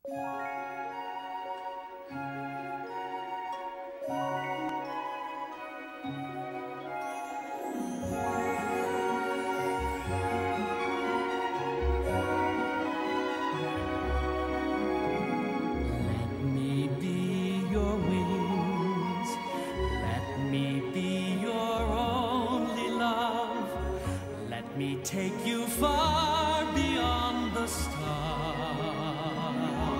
Take you far beyond the stars.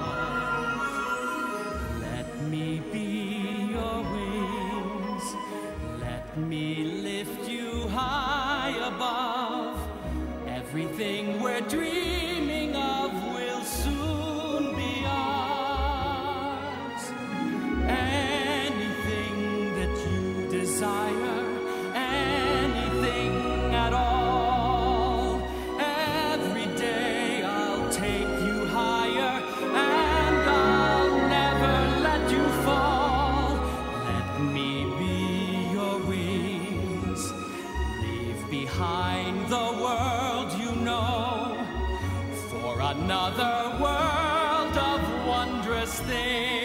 Let me be your wings. Let me lift you high above. Everything we're dreaming of will soon be ours. Anything that you desire, anything at all. Behind the world you know, for another world of wondrous things.